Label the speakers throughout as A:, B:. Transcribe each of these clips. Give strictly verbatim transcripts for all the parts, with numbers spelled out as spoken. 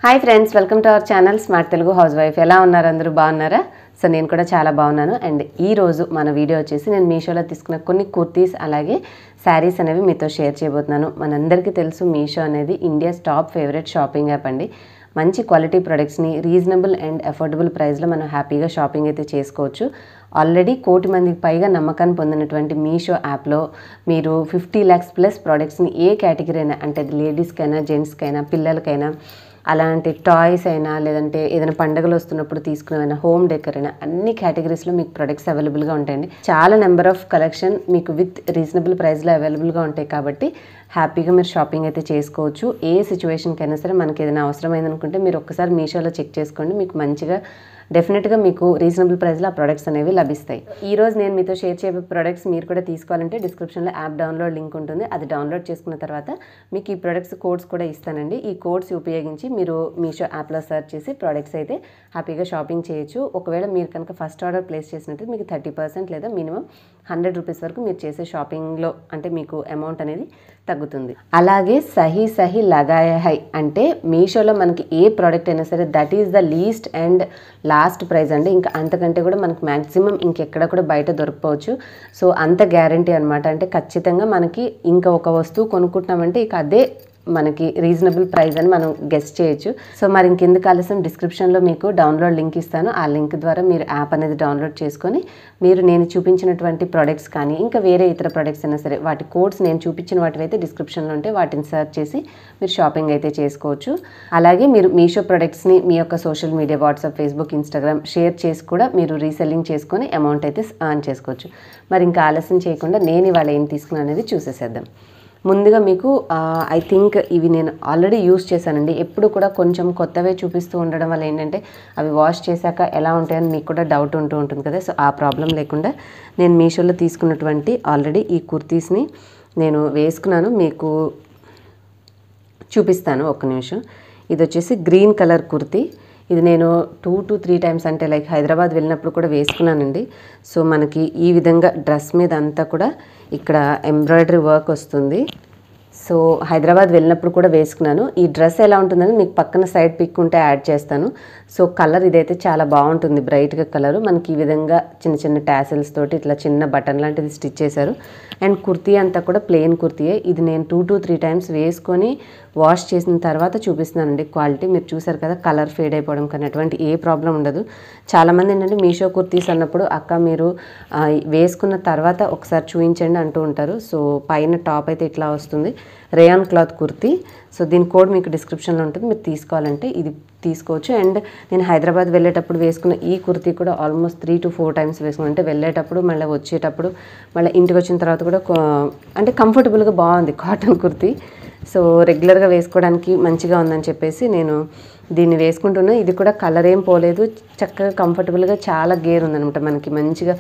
A: Hi friends, welcome to our channel smart Telugu house wife. ఎలా ఉన్నారు? అందరూ బాగున్నారా? సో నేను కూడా చాలా బాగున్నాను. అండ్ ఈరోజు మన వీడియో వచ్చేసి నేను మీషోలో తీసుకున్న కొన్ని కుర్తీస్ అలాగే శారీస్ అనేవి మీతో షేర్ చేయబోతున్నాను. మనందరికీ తెలుసు మీషో అనేది India's top favourite shopping app అండి. మంచి క్వాలిటీ ప్రొడక్ట్స్ని రీజనబుల్ అండ్ అఫోర్డబుల్ ప్రైస్లో మనం హ్యాపీగా షాపింగ్ అయితే చేసుకోవచ్చు. ఆల్రెడీ కోటి మందికి పైగా నమ్మకాన్ని పొందినటువంటి మీషో యాప్లో మీరు ఫిఫ్టీ ల్యాక్స్ ప్లస్ ప్రోడక్ట్స్ని ఏ కేటగిరీ అయినా, అంటే అది లేడీస్కైనా జెంట్స్కైనా పిల్లలకైనా, అలాంటి టాయ్స్ అయినా లేదంటే ఏదైనా పండుగలు వస్తున్నప్పుడు తీసుకునేవైనా హోమ్ డెకర్ అయినా అన్ని కేటగిరీస్లో మీకు ప్రొడక్ట్స్ అవైలబుల్గా ఉంటాయండి. చాలా నెంబర్ ఆఫ్ కలెక్షన్ మీకు విత్ రీజనబుల్ ప్రైస్లో అవైలబుల్గా ఉంటాయి కాబట్టి హ్యాపీగా మీరు షాపింగ్ అయితే చేసుకోవచ్చు. ఏ సిచ్యువేషన్కైనా సరే మనకి ఏదైనా అవసరమైందనుకుంటే మీరు ఒక్కసారి మీషోలో చెక్ చేసుకోండి, మీకు మంచిగా డెఫినెట్గా మీకు రీజనబుల్ ప్రైస్లో ఆ ప్రొడక్ట్స్ అనేవి లభిస్తాయి. ఈ రోజు నేను మీతో షేర్ చేయబోయే ప్రొడక్ట్స్ మీరు కూడా తీసుకోవాలంటే డిస్క్రిప్షన్లో యాప్ డౌన్లోడ్ లింక్ ఉంటుంది. అది డౌన్లోడ్ చేసుకున్న తర్వాత మీకు ఈ ప్రొడక్ట్స్ కోడ్స్ కూడా ఇస్తానండి. ఈ కోడ్స్ ఉపయోగించి మీరు మీషో యాప్లో సెర్చ్ చేసి ప్రొడక్ట్స్ అయితే హ్యాపీగా షాపింగ్ చేయొచ్చు. ఒకవేళ మీరు కనుక ఫస్ట్ ఆర్డర్ ప్లేస్ చేసినట్టు మీకు థర్టీ పర్సెంట్ లేదా మినిమం హండ్రెడ్ రూపీస్ వరకు మీరు చేసే షాపింగ్లో అంటే మీకు అమౌంట్ అనేది తగ్గుతుంది. అలాగే సహీ సహీ లగాయా హై అంటే మీషోలో మనకి ఏ ప్రోడక్ట్ అయినా సరే that is the least and last price అండి. ఇంకా అంతకంటే కూడా మనకి మ్యాక్సిమం ఇంకెక్కడ కూడా బయట దొరకపోవచ్చు. సో అంత గ్యారంటీ అనమాట. అంటే ఖచ్చితంగా మనకి ఇంకా ఒక వస్తువు కొనుక్కుంటున్నామంటే ఇక అదే మనకి రీజనబుల్ ప్రైస్ అని మనం గెస్ చేయొచ్చు. సో మరి ఇంకెందుకు ఆలస్యం, డిస్క్రిప్షన్లో మీకు డౌన్లోడ్ లింక్ ఇస్తాను. ఆ లింక్ ద్వారా మీరు యాప్ అనేది డౌన్లోడ్ చేసుకొని మీరు నేను చూపించినటువంటి ప్రొడక్ట్స్ కానీ ఇంకా వేరే ఇతర ప్రొడక్ట్స్ అయినా సరే వాటి కోడ్స్ నేను చూపించిన వాటివి అయితే డిస్క్రిప్షన్లో ఉంటే వాటిని సెర్చ్ చేసి మీరు షాపింగ్ అయితే చేసుకోవచ్చు. అలాగే మీరు మీషో ప్రొడక్ట్స్ని మీ యొక్క social media WhatsApp, Facebook, Instagram share చేసి కూడా మీరు రీసెల్లింగ్ చేసుకొని అమౌంట్ అయితే ఎర్న్ చేసుకోవచ్చు. మరి ఇంకా ఆలస్యం చేయకుండా నేను ఇవాళ ఏం తీసుకున్నాను అనేది చూసేసేద్దాం. ముందుగా మీకు ఐ థింక్ ఇవి నేను ఆల్రెడీ యూస్ చేశానండి. ఎప్పుడు కూడా కొంచెం కొత్తవే చూపిస్తూ ఉండడం వల్ల ఏంటంటే అవి వాష్ చేశాక ఎలా ఉంటాయని మీకు కూడా డౌట్ ఉంటూ ఉంటుంది కదా. సో ఆ ప్రాబ్లం లేకుండా నేను మీషోలో తీసుకున్నటువంటి ఆల్రెడీ ఈ కుర్తీస్ని నేను వేసుకున్నాను, మీకు చూపిస్తాను ఒక్క నిమిషం. ఇది వచ్చేసి గ్రీన్ కలర్ కుర్తీ. ఇది నేను టూ టు త్రీ టైమ్స్ అంటే లైక్ హైదరాబాద్ వెళ్ళినప్పుడు కూడా వేసుకున్నానండి. సో మనకి ఈ విధంగా డ్రెస్ మీద అంతా కూడా ఇక్కడ ఎంబ్రాయిడరీ వర్క్ వస్తుంది. సో హైదరాబాద్ వెళ్ళినప్పుడు కూడా వేసుకున్నాను. ఈ డ్రెస్ ఎలా ఉంటుందని మీకు పక్కన సైడ్ పిక్ ఉంటే యాడ్ చేస్తాను. సో కలర్ ఇదైతే చాలా బాగుంటుంది, బ్రైట్గా కలరు. మనకి ఈ విధంగా చిన్న చిన్న టాసిల్స్ తోటి ఇట్లా చిన్న బటన్ లాంటిది స్టిచ్ చేశారు. అండ్ కుర్తీ అంతా కూడా ప్లెయిన్ కుర్తీయే. ఇది నేను టూ టు త్రీ టైమ్స్ వేసుకొని వాష్ చేసిన తర్వాత చూపిస్తున్నానండి క్వాలిటీ. మీరు చూసారు కదా, కలర్ ఫేడ్ అయిపోవడం కానీ అటువంటి ఏ ప్రాబ్లం ఉండదు. చాలామంది ఏంటంటే మీషో కుర్తీస్ అన్నప్పుడు అక్క మీరు వేసుకున్న తర్వాత ఒకసారి చూపించండి అంటూ ఉంటారు. సో పైన టాప్ అయితే ఇట్లా వస్తుంది, రేయాన్ క్లాత్ కుర్తీ. సో దీని కోడ్ మీకు డిస్క్రిప్షన్లో ఉంటుంది, మీరు తీసుకోవాలంటే ఇది తీసుకోవచ్చు. అండ్ నేను హైదరాబాద్ వెళ్ళేటప్పుడు వేసుకున్న ఈ కుర్తీ కూడా almost three to four times వేసుకున్నాను. అంటే వెళ్ళేటప్పుడు మళ్ళీ వచ్చేటప్పుడు మళ్ళీ ఇంటికి వచ్చిన తర్వాత కూడా అంటే కంఫర్టబుల్గా బాగుంది కాటన్ కుర్తీ. సో రెగ్యులర్గా వేసుకోవడానికి మంచిగా ఉందని చెప్పేసి నేను దీన్ని వేసుకుంటున్నాను. ఇది కూడా కలర్ ఏం పోలేదు, చక్కగా కంఫర్టబుల్గా చాలా గేర్ ఉందనమాట. మనకి మంచిగా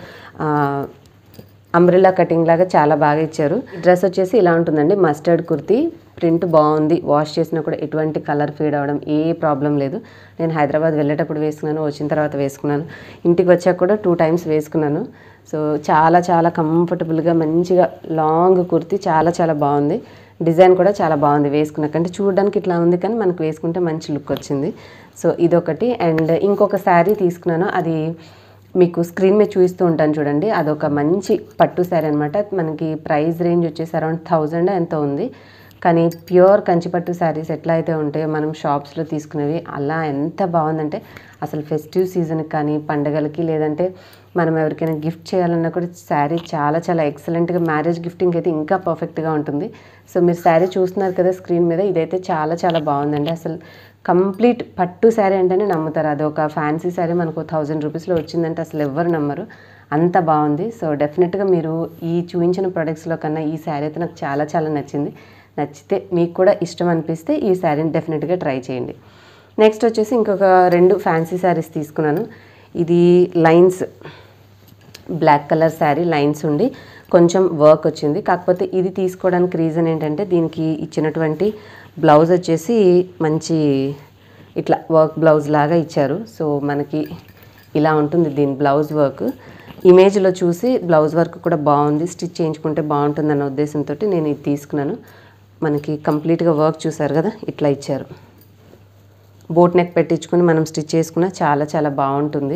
A: అంబ్రెల్లా కటింగ్ లాగా చాలా బాగా ఇచ్చారు. డ్రెస్ వచ్చేసి ఇలా ఉంటుందండి, మస్టర్డ్ కుర్తీ. ప్రింట్ బాగుంది, వాష్ చేసినా కూడా ఎటువంటి కలర్ ఫేడ్ అవ్వడం ఏ ప్రాబ్లం లేదు. నేను హైదరాబాద్ వెళ్ళేటప్పుడు వేసుకున్నాను, వచ్చిన తర్వాత వేసుకున్నాను, ఇంటికి వచ్చాక కూడా టూ టైమ్స్ వేసుకున్నాను. సో చాలా చాలా కంఫర్టబుల్గా మంచిగా లాంగ్ కుర్తీ చాలా చాలా బాగుంది. డిజైన్ కూడా చాలా బాగుంది. వేసుకున్నాకంటే చూడడానికి ఇట్లా ఉంది కానీ మనకు వేసుకుంటే మంచి లుక్ వచ్చింది. సో ఇదొకటి. అండ్ ఇంకొక శారీ తీసుకున్నాను, అది మీకు స్క్రీన్ మీద చూపిస్తూ ఉంటాను చూడండి. అదొక మంచి పట్టు శారీ అనమాట. మనకి ప్రైస్ రేంజ్ వచ్చేసి అరౌండ్ థౌజండ్ ఎంతో ఉంది. కానీ ప్యూర్ కంచిపట్టు శారీస్ ఎట్లా అయితే ఉంటాయో మనం షాప్స్లో తీసుకునేవి అలా ఎంత బాగుందంటే అసలు ఫెస్టివ్ సీజన్కి కానీ పండగలకి లేదంటే మనం ఎవరికైనా గిఫ్ట్ చేయాలన్నా కూడా శారీ చాలా చాలా ఎక్సలెంట్గా, మ్యారేజ్ గిఫ్టింగ్ అయితే ఇంకా పర్ఫెక్ట్గా ఉంటుంది. సో మీరు శారీ చూస్తున్నారు కదా స్క్రీన్ మీద, ఇదైతే చాలా చాలా బాగుందండి. అసలు కంప్లీట్ పట్టు శారీ అంటేనే నమ్ముతారు. అది ఒక ఫ్యాన్సీ శారీ మనకు థౌజండ్ రూపీస్లో వచ్చిందంటే అసలు ఎవ్వరు నమ్మరు, అంత బాగుంది. సో డెఫినెట్గా మీరు ఈ చూపించిన ప్రొడక్ట్స్లో కన్నా ఈ శారీ అయితే నాకు చాలా చాలా నచ్చింది. నచ్చితే మీకు కూడా ఇష్టం అనిపిస్తే ఈ శారీని డెఫినెట్గా ట్రై చేయండి. నెక్స్ట్ వచ్చేసి ఇంకొక రెండు ఫ్యాన్సీ శారీస్ తీసుకున్నాను. ఇది lines black colour sari, lines ఉండి కొంచెం వర్క్ వచ్చింది. కాకపోతే ఇది తీసుకోవడానికి రీజన్ ఏంటంటే దీనికి ఇచ్చినటువంటి బ్లౌజ్ వచ్చేసి మంచి ఇట్లా వర్క్ బ్లౌజ్ లాగా ఇచ్చారు. సో మనకి ఇలా ఉంటుంది దీని బ్లౌజ్ వర్క్. ఇమేజ్లో చూసి బ్లౌజ్ వర్క్ కూడా బాగుంది, స్టిచ్ చేయించుకుంటే బాగుంటుందన్న ఉద్దేశంతో నేను ఇది తీసుకున్నాను. మనకి కంప్లీట్గా వర్క్ చూసారు కదా, ఇట్లా ఇచ్చారు. బోట్ నెక్ పెట్టించుకుని మనం స్టిచ్ చేసుకున్న చాలా చాలా బాగుంటుంది.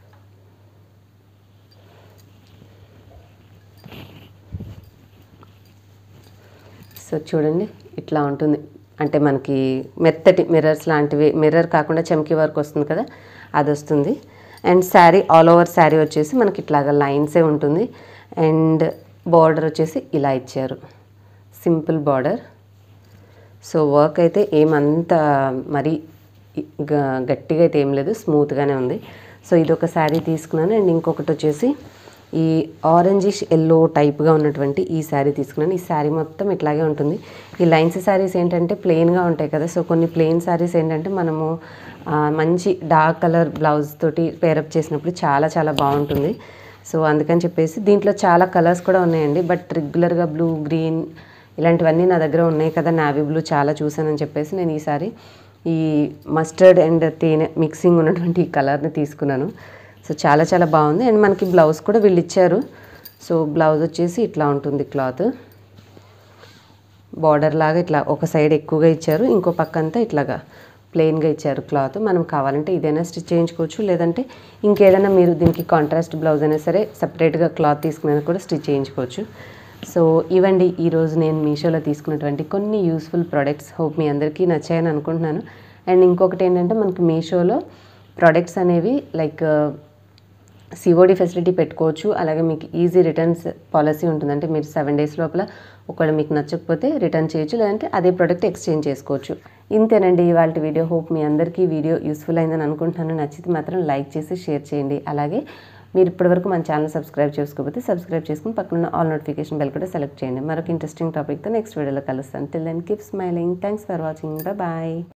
A: సో చూడండి ఇట్లా ఉంటుంది. అంటే మనకి మెత్తటి మిర్రర్స్ లాంటివి, మిర్రర్ కాకుండా చమ్కీ వర్క్ వస్తుంది కదా, అది వస్తుంది. And sari all over sari వచ్చేసి మనకి ఇట్లాగా లైన్సే ఉంటుంది. అండ్ బార్డర్ వచ్చేసి ఇలా ఇచ్చారు, సింపుల్ బార్డర్. సో వర్క్ అయితే ఏమంత మరీ గట్టిగా అయితే ఏం లేదు, స్మూత్గానే ఉంది. సో ఇది ఒక శారీ తీసుకున్నాను. అండ్ ఇంకొకటి వచ్చేసి ఈ ఆరెంజిష్ ఎల్లో టైప్గా ఉన్నటువంటి ఈ శారీ తీసుకున్నాను. ఈ శారీ మొత్తం ఇట్లాగే ఉంటుంది. ఈ లైన్స్ శారీస్ ఏంటంటే ప్లెయిన్గా ఉంటాయి కదా, సో కొన్ని ప్లెయిన్ శారీస్ ఏంటంటే మనము మంచి డార్క్ కలర్ బ్లౌజ్ తోటి పేరప్ చేసినప్పుడు చాలా చాలా బాగుంటుంది. సో అందుకని చెప్పేసి దీంట్లో చాలా కలర్స్ కూడా ఉన్నాయండి. బట్ రెగ్యులర్గా బ్లూ, గ్రీన్ ఇలాంటివన్నీ నా దగ్గర ఉన్నాయి కదా, నావీ బ్లూ చాలా చూసానని చెప్పేసి నేను ఈసారి ఈ మస్టర్డ్ అండ్ తేనె మిక్సింగ్ ఉన్నటువంటి ఈ కలర్ని తీసుకున్నాను. సో చాలా చాలా బాగుంది. అండ్ మనకి బ్లౌజ్ కూడా వీళ్ళు ఇచ్చారు. సో బ్లౌజ్ వచ్చేసి ఇట్లా ఉంటుంది క్లాత్, బార్డర్ లాగా ఇట్లా ఒక సైడ్ ఎక్కువగా ఇచ్చారు, ఇంకో పక్క అంతా ఇట్లాగా ప్లెయిన్గా ఇచ్చారు క్లాత్. మనం కావాలంటే ఇదైనా స్టిచ్ చేయించుకోవచ్చు, లేదంటే ఇంకేదైనా మీరు దీనికి కాంట్రాస్ట్ బ్లౌజ్ అయినా సరే సపరేట్గా క్లాత్ తీసుకుని కూడా స్టిచ్ చేయించుకోవచ్చు. సో ఇవండి ఈరోజు నేను మీషోలో తీసుకున్నటువంటి కొన్ని యూస్ఫుల్ ప్రోడక్ట్స్. హోప్ మీ అందరికీ నచ్చాయని అనుకుంటున్నాను. అండ్ ఇంకొకటి ఏంటంటే మనకి మీషోలో ప్రోడక్ట్స్ అనేవి లైక్ సిఓడి ఫెసిలిటీ పెట్టుకోవచ్చు, అలాగే మీకు ఈజీ రిటర్న్స్ పాలసీ ఉంటుంది. అంటే మీరు సెవెన్ డేస్ లోపల ఒకవేళ మీకు నచ్చకపోతే రిటర్న్ చేయొచ్చు, లేదంటే అదే ప్రోడక్ట్ ఎక్స్చేంజ్ చేసుకోవచ్చు. ఇంతేనండి ఇవాళ వీడియో. హోప్ మీ అందరికీ వీడియో యూస్ఫుల్ అయిందని అనుకుంటున్నాను. నచ్చితే మాత్రం లైక్ చేసి షేర్ చేయండి. అలాగే మీరు ఇప్పటివరకు మన ఛానల్ సబ్స్క్రైబ్ చేసుకోకపోతే సబ్స్క్రైబ్ చేసుకుని పక్కన ఆల్ నోటిఫికేషన్ బెల్ కూడా సెలెక్ట్ చేయండి. మరొక ఇంట్రెస్టింగ్ టాపిక్తో నెక్స్ట్ వీడియోలో కలుస్తాను. Till then keep smiling. Thanks for watching. Bye.